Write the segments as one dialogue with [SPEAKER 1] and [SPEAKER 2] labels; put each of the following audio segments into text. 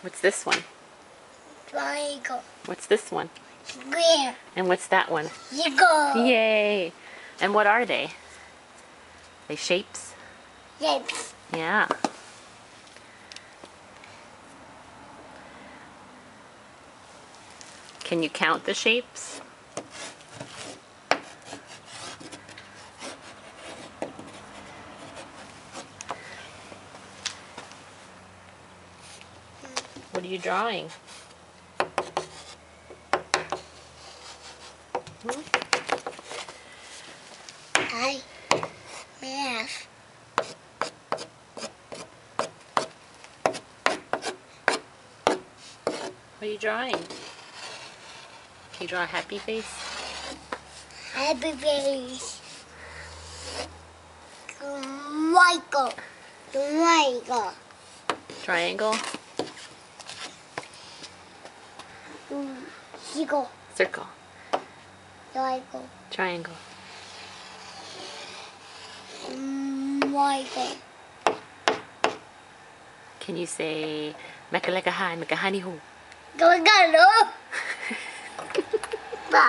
[SPEAKER 1] What's this one?
[SPEAKER 2] Triangle.
[SPEAKER 1] What's this one?
[SPEAKER 2] Square.
[SPEAKER 1] And what's that one?
[SPEAKER 2] Circle.
[SPEAKER 1] Yay! And what are they? They shapes?
[SPEAKER 2] Shapes.
[SPEAKER 1] Yeah. Can you count the shapes? What are you drawing?
[SPEAKER 2] Math.
[SPEAKER 1] What are you drawing? Can you draw a happy face?
[SPEAKER 2] Happy face. Michael. Michael.
[SPEAKER 1] Triangle?
[SPEAKER 2] Circle.
[SPEAKER 1] Circle.
[SPEAKER 2] Triangle.
[SPEAKER 1] Triangle.
[SPEAKER 2] Michael.
[SPEAKER 1] Can you say Mekalekahan, Mekahanihu?
[SPEAKER 2] Gagano. Ba.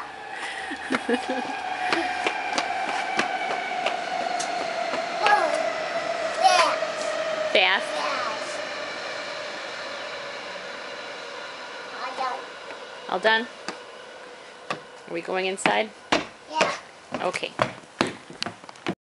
[SPEAKER 1] Fast? All done? Are we going inside?
[SPEAKER 2] Yeah.
[SPEAKER 1] Okay.